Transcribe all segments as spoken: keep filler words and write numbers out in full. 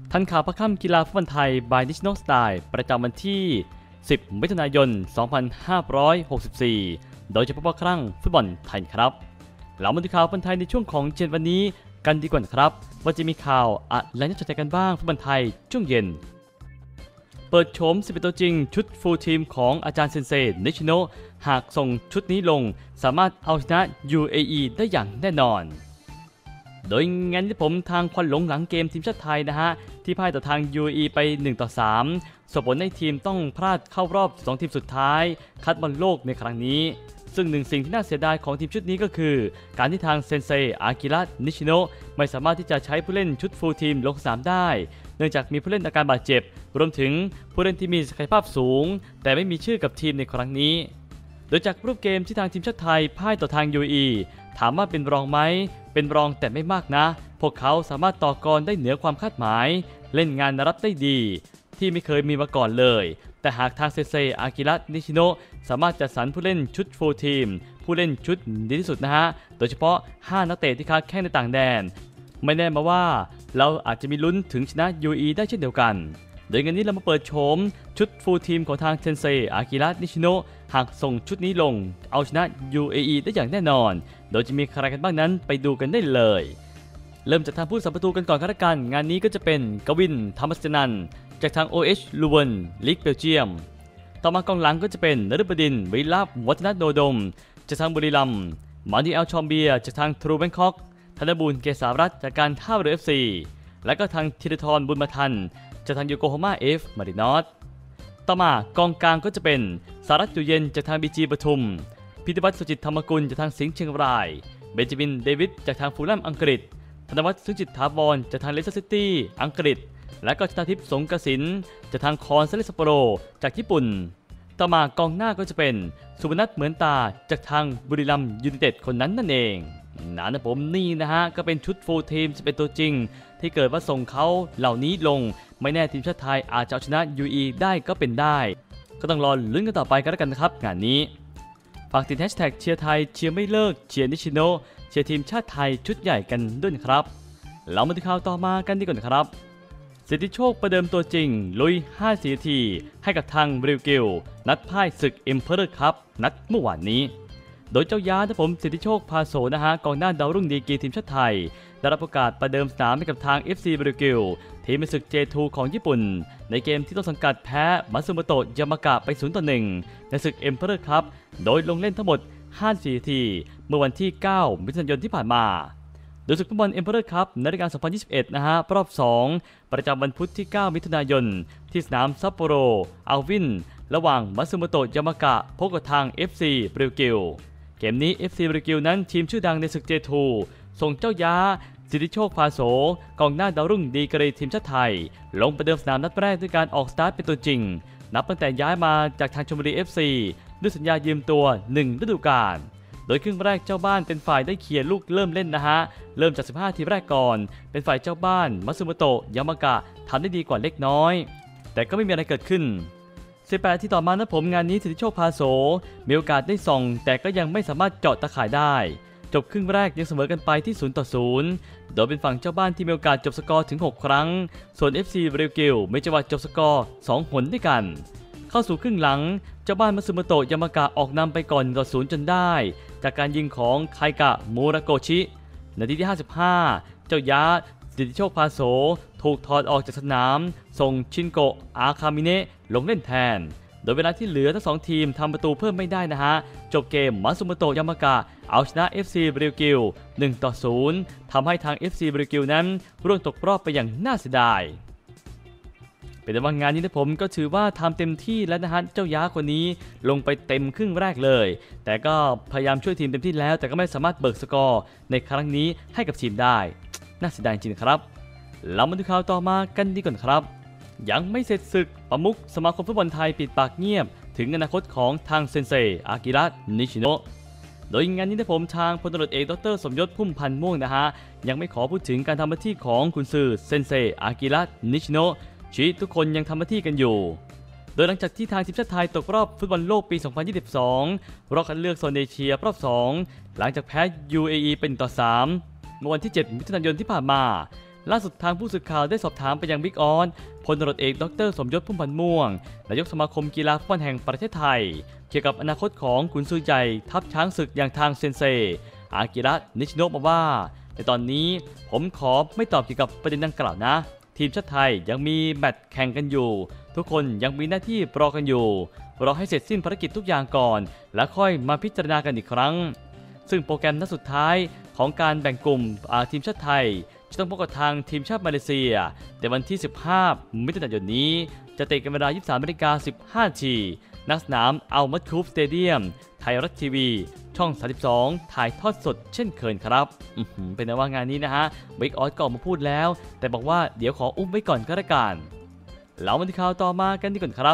ทันข่าวพระค่ำกีฬาฟุตบอลไทย by National Style ประจำวันที่ สิบ มิถุนายน สองพันห้าร้อยหกสิบสี่ โดยเฉพาะครั้งฟุตบอลไทยครับเรามาดูข่าวฟุตบอลไทยในช่วงของเย็นวันนี้กันดีกว่าครับว่าจะมีข่าวอะไรน่าสนใจกันบ้างฟุตบอลไทยช่วงเย็นเปิดโฉมสิบเอ็ดตัวจริงชุดฟูลทีมของอาจารย์เซนเซนิชิโนะหากส่งชุดนี้ลงสามารถเอาชนะ ยู เอ อี ได้อย่างแน่นอนโดยงานที่ผมทางควันหลงหลังเกมทีมชาติไทยนะฮะที่พ่ายต่อทาง ยู เอ อี ไปหนึ่งต่อสามส่งผลให้ทีมต้องพลาดเข้ารอบสองทีมสุดท้ายคัดบอลโลกในครั้งนี้ซึ่งหนึ่งสิ่งที่น่าเสียดายของทีมชุดนี้ก็คือการที่ทางเซนเซอากิระนิชิโนะไม่สามารถที่จะใช้ผู้เล่นชุดฟูลทีมลงสนามได้เนื่องจากมีผู้เล่นอาการบาดเจ็บรวมถึงผู้เล่นที่มีศักยภาพสูงแต่ไม่มีชื่อกับทีมในครั้งนี้โดยจากรูปเกมที่ทางทีมชาติไทยพ่ายต่อทาง ยู เอ อี ถามว่าเป็นรองไหมเป็นรองแต่ไม่มากนะพวกเขาสามารถต่อกรได้เหนือความคาดหมายเล่นงานรับได้ดีที่ไม่เคยมีมาก่อนเลยแต่หากทางเซเซอากิระนิชิโนะสามารถจัดสรรผู้เล่นชุดฟูลทีมผู้เล่นชุดดีที่สุดนะฮะโดยเฉพาะห้านักเตะที่ค้าแข้งในต่างแดนไม่แน่มาว่าเราอาจจะมีลุ้นถึงชนะ ยู เอ อี ได้เช่นเดียวกันโดยงานนี้เรามาเปิดโฉมชุดฟูลทีมของทางเซนเซอากิระนิชิโนะหากส่งชุดนี้ลงเอาชนะ ยู เอ อี ได้อย่างแน่นอนโดยจะมีใครกันบ้างนั้นไปดูกันได้เลยเริ่มจากทางผู้สัมประตูกันก่อนครับกันงานนี้ก็จะเป็นกวินธรรมสนันจากทาง โอ เอช ลูเวนลีกเบลเยียมต่อมากองหลังก็จะเป็นนฤบดินทร์วิลาภวัฒนโดดมจากทางบุรีรัมย์มาดิเอลชอมเบียจากทางทรูแบงคอกธนบุญเกษารัตน์จากการท่าเรือ เอฟ ซี และก็ทางธีรทรบุญมาทันจากทางโยโกฮาม่าเอฟมารินอสต่อมากองกลางก็จะเป็นสารัตน์อยู่เย็นจากทางบีจีปทุมพิธิวัฒน์สุจิตธรรมกุลจากทางสิงห์เชียงรายเบนจามินเดวิดจากทางฟูลแลมอังกฤษธนวัฒน์สุจิตถาวรจากทางเลสเตอร์ซิตี้อังกฤษและก็ชนาทิพย์สงกสินจากทางคอนซาเลสโปโรจากญี่ปุ่นต่อมากองหน้าก็จะเป็นสุพนัทเหมือนตาจากทางบุรีรัมย์ยูไนเต็ดคนนั้นนั่นเองนะนะผมนี่นะฮะก็เป็นชุดฟูลทีมจะเป็นตัวจริงที่เกิดว่าส่งเขาเหล่านี้ลงไม่แน่ทีมชาติไทยอาจจะเอาชนะ ยู เอ อี ได้ก็เป็นได้ก็ต้องรอลุ้นกันต่อไปกันแล้วกันนะครับงานนี้ฝากติดแฮชแท็กเชียร์ไทยเชียร์ไม่เลิกเชียร์นิชิโนะเชียร์ทีมชาติไทยชุดใหญ่กันด้วยครับเรามาดูข่าวต่อมากันดีกว่าครับสิทธิโชคประเดิมตัวจริงลุยห้านาทีให้กับทางบริวกิลนัดพ่ายศึกเอ็มเพอเรอร์คัพนัดเมื่อวานนี้โดยเจ้าย้านะผมสิทธิโชคพาโสนะฮะกองหน้าดาวรุ่งดีกรีทีมชาติไทยได้รับโอกาสประเดิมสนามให้กับทาง เอฟ ซี บริวกิลทีมในศึก เจ ทู ของญี่ปุ่นในเกมที่ต้นสังกัดแพ้มัตสึโมโตะยามากะไป ศูนย์ต่อหนึ่ง ในศึกเอ็มเพอเรอร์คัพโดยลงเล่นทั้งหมดห้านาทีเมื่อวันที่เก้ามิถุนายนที่ผ่านมาโดยศึกฟุตบอลเอ็มเพอเรอร์คัพในฤดูกาลสองพันยี่สิบเอ็ดนะฮะรอบสองประจำวันพุธที่เก้ามิถุนายนที่สนามซัปโปโรอัลวินระหว่างมัตสึโมโตะยามากะพบกับทาง เอฟ ซี บริวกิลเกมนี้ เอฟ ซี บริวกิลนั้นทีมชื่อดังในศึก เจ ทู ส่งเจ้าย้าสิทธิโชคพาโสกองหน้าดาวรุ่งดีกรีทีมชาติไทยลงประเดิมสนามนัดแรกด้วยการออกสตาร์ทเป็นตัวจริงนับตั้งแต่ย้ายมาจากทางชลบุรี เอฟ ซี ด้วยสัญญายืมตัวหนึ่งฤดูกาลโดยครึ่งแรกเจ้าบ้านเป็นฝ่ายได้เคลียร์ลูกเริ่มเล่นนะฮะเริ่มจากสิบห้าทีแรกก่อนเป็นฝ่ายเจ้าบ้านมัตสึโมโตะยามากะทำได้ดีกว่าเล็กน้อยแต่ก็ไม่มีอะไรเกิดขึ้นสิบแปดที่ต่อมานะผมงานนี้สิทธิโชคพาโสมีโอกาสได้ส่องแต่ก็ยังไม่สามารถเจาะตะข่ายได้จบครึ่งแรกยังเสมอกันไปที่ศูนย์ต่อศูนย์โดยเป็นฝั่งเจ้าบ้านที่มีโอกาสจบสกอร์ถึงหกครั้งส่วน เอฟ ซี บริวกิลมีจังหวะจบสกอร์สองหนด้วยกันเข้าสู่ครึ่งหลังเจ้าบ้านมัตสึโมโตะยามากะออกนำไปก่อนต่อศูนย์จนได้จากการยิงของไคกะมูราโกชินาทีที่ห้าสิบห้าเจ้ายาสิทธิโชคพาโสถูกถอดออกจากสนามส่งชินโกะอาคามิเนะลงเล่นแทนโดยเวลาที่เหลือทั้งสองทีมทำประตูเพิ่มไม่ได้นะฮะจบเกมมัตสึโมโตะยามากะเอาชนะ เอฟ ซี บริวกิลหนึ่งต่อศูนย์ทำให้ทาง เอฟ ซี บริวกิลนั้นร่วงตกรอบไปอย่างน่าเสียดายเป็นว่างานนี้นะผมก็ถือว่าทำเต็มที่แล้วนะฮะเจ้าย้าคนนี้ลงไปเต็มครึ่งแรกเลยแต่ก็พยายามช่วยทีมเต็มที่แล้วแต่ก็ไม่สามารถเบิกสกอร์ในครั้งนี้ให้กับทีมได้น่าเสียดายจริงครับเรามาดูข่าวต่อมากันดีก่อนครับยังไม่เสร็จศึกประมุขสมาคมฟุตบอลไทยปิดปากเงียบถึงอนาคตของทางเซนเซอากิระนิชิโนะโดยงานนี้นะผมทางพลตำรวจเอกดร.สมยศพุ่มพันธ์ม่วงนะฮะยังไม่ขอพูดถึงการทำหน้าที่ของกุนซือเซนเซอากิระนิชิโนะชี้ทุกคนยังทำหน้าที่กันอยู่โดยหลังจากที่ทางทีมชาติไทยตกรอบฟุตบอลโลกปี สองพันยี่สิบสอง รอบคัดเลือกโซนเอเชียรอบสองหลังจากแพ้ ยู เอ อี เป็นต่อสามเมื่อวันที่เจ็ดมิถุนายนที่ผ่านมาล่าสุดทางผู้สื่อข่าวได้สอบถามไปยังบิ๊กออสพลตำรวจเอกดรสมยศพุ่มพันธ์ม่วงนายกสมาคมกีฬาฟุตบอลแห่งประเทศไทยเกี่ยวกับอนาคตของกุนซือใหญ่ทัพช้างศึกอย่างทางเซนเซอากิระนิชิโนะมาว่าในตอนนี้ผมขอไม่ตอบเกี่ยวกับประเด็นดังกล่าวนะทีมชาติไทยยังมีแมตช์แข่งกันอยู่ทุกคนยังมีหน้าที่รอกันอยู่รอให้เสร็จสิ้นภารกิจทุกอย่างก่อนแล้วค่อยมาพิจารณากันอีกครั้งซึ่งโปรแกรมนัดสุดท้ายของการแบ่งกลุ่มทีมชาติไทยจะต้องพบกับทางทีมชาติมาเลเซียในวันที่สิบห้ามิถุนายนนี้จะเตะกันเวลา ยี่สิบสามนาฬิกาสิบห้านาทีณสนามอัลมัดคูฟสเตเดียมไทยรัฐทีวีช่องสามสิบสองถ่ายทอดสดเช่นเคยครับเป็นนะว่างานนี้นะฮะบิ๊กออสก็ออกมาพูดแล้วแต่บอกว่าเดี๋ยวขออุ้มไว้ก่อนก็แล้วกันแล้วมาที่ข่าวต่อมากันดีกว่าครับ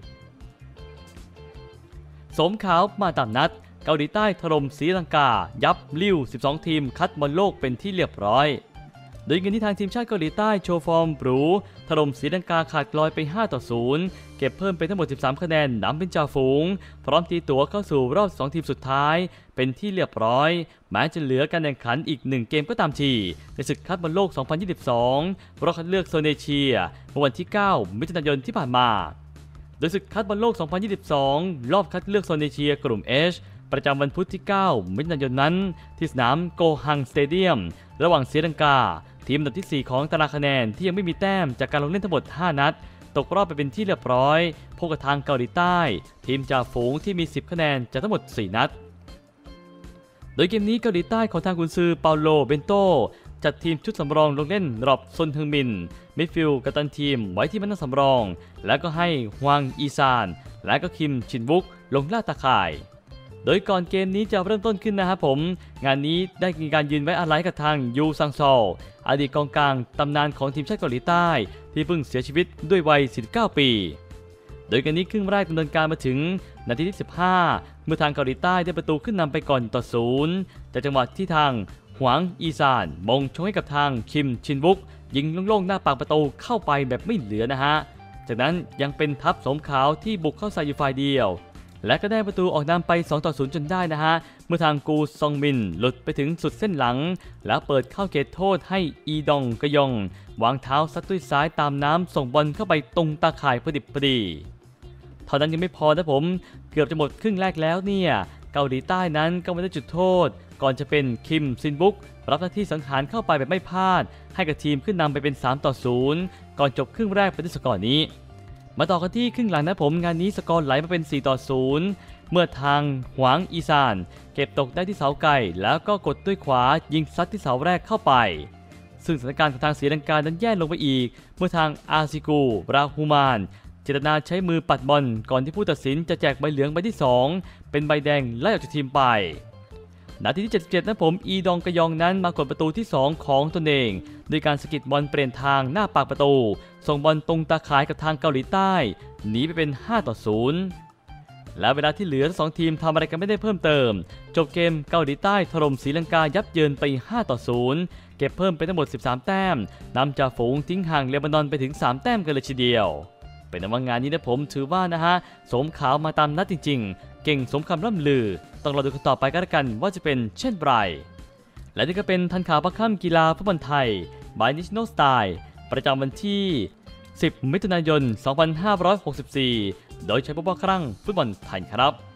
สมขาวมาตามนัดเกาหลีใต้ถล่มศรีลังกายับลิ่วสิบสองทีมคัดบอลโลกเป็นที่เรียบร้อยโดยเกมที่ทางทีมชาติเกาหลีใต้โชว์ฟอร์มหรูถล่มศรีลังกาขาดลอยไปห้าต่อศูนย์เก็บเพิ่มเป็นทั้งหมดสิบสามคะแนนนำเป็นจ่าฝูงพร้อมตีตั๋วเข้าสู่รอบสองทีมสุดท้ายเป็นที่เรียบร้อยแม้จะเหลือการแข่งขันอีกหนึ่งเกมก็ตามทีในศึกคัดบอลโลกสองพันยี่สิบสองรอบคัดเลือกโซนเอเชียเมื่อวันที่เก้ามิถุนายนที่ผ่านมาโดยศึกคัดบอลโลกสองพันยี่สิบสองรอบคัดเลือกโซนเอเชียกลุ่ม H ประจำวันพุธที่เก้ามิถุนายนนั้นที่สนามโกฮังสเตเดียมระหว่างศรีลังกาทีมอันดับที่สี่ของตารางคะแนนที่ยังไม่มีแต้มจากการลงเล่นทั้งหมดห้านัดตกรอบไปเป็นที่เรียบร้อยพบกับทางเกาหลีใต้ทีมจ่าฝูงที่มีสิบคะแนนจากทั้งหมดสี่นัดโดยเกมนี้เกาหลีใต้ของทางกุนซือเปาโลเบนโตจัดทีมชุดสำรองลงเล่นรอบซนฮึงมินมิดฟิลด์กัปตันทีมไว้ที่มันนั่งสำรองแล้วก็ให้ฮวางอีซานและก็คิมชินวุกลงล่าตาข่ายโดยก่อนเกมนี้จะเริ่มต้นขึ้นนะครับผมงานนี้ได้มีการยืนไว้อาลัยกับทางยูซังซอลอดีตกองกลางตำนานของทีมชาติเกาหลีใต้ที่เพิ่งเสียชีวิตด้วยวัยสี่สิบเก้าปีโดยเกมนี้ครึ่งแรกดำเนินการมาถึงนาทีที่สิบห้าเมื่อทางเกาหลีใต้ได้ประตูขึ้นนำไปก่อนต่อศูนย์จากจังหวะที่ทางหวางอีซานมงชงให้กับทางคิมชินวุกยิงโล่งๆหน้าปากประตูเข้าไปแบบไม่เหลือนะฮะจากนั้นยังเป็นทัพสมขาวที่บุกเข้าใส่อยู่ฝ่ายเดียวและก็ได้ประตูออกนำไปสองต่อศูนย์จนได้นะฮะเมื่อทางกูซองมินหลุดไปถึงสุดเส้นหลังแล้วเปิดเข้าเขตโทษให้อีดองกยองวางเท้าซัดด้วยซ้ายตามน้ำส่งบอลเข้าไปตรงตาข่ายพอดิบพอดีเท่านั้นยังไม่พอนะผมเกือบจะหมดครึ่งแรกแล้วเนี่ยเกาหลีใต้นั้นก็ไม่ได้จุดโทษก่อนจะเป็นคิมซินบุกรับหน้าที่สังหารเข้าไปแบบไม่พลาดให้กับทีมขึ้นนำไปเป็นสามต่อศูนย์ก่อนจบครึ่งแรกไปด้วยสกอร์นี้มาต่อกันที่ครึ่งหลังนะผมงานนี้สกอร์ไหลมาเป็นสี่ต่อศูนย์เมื่อทางหวางอีซานเก็บตกได้ที่เสาไก่แล้วก็กดด้วยขวายิงซัดที่เสาแรกเข้าไปซึ่งสถานการณ์ของทางศรีลังกานั้นแย่ลงไปอีกเมื่อทางอาซิกูราฮูมานเจตนาใช้มือปัดบอลก่อนที่ผู้ตัดสินจะแจกใบเหลืองใบที่สองเป็นใบแดงไล่ออกจากทีมไปนาทีที่เจ็ดสิบเจ็ดนะผมอีดองกยองนั้นมากดประตูที่สองของตนเองโดยการสกิดบอลเปลี่ยนทางหน้าปากประตูส่งบอลตรงตาข่ายกับทางเกาหลีใต้หนีไปเป็นห้าต่อศูนย์และเวลาที่เหลือทั้งสองทีมทำอะไรกันไม่ได้เพิ่มเติมจบเกมเกาหลีใต้ถล่มศรีลังกายับเยินไปห้าต่อศูนย์เก็บเพิ่มเป็นทั้งหมดสิบสามแต้มนำจ่าฝูงทิ้งห่างเลบานอนไปถึงสามแต้มกันเลยทีเดียวเป็นว่างานนี้นะผมถือว่านะฮะสมขาวมาตามนัดจริงๆเก่งสมคำร่ำลือต้องรอดูกันต่อไปกันละกันว่าจะเป็นเช่นไรและนี่ก็เป็นทันข่าวพักค่ำกีฬาฟุตบอลไทย by National Style ประจำวันที่สิบมิถุนายนสองพันห้าร้อยหกสิบสี่โดยใช้ผู้ว่าครั่งฟุตบอลไทยครับ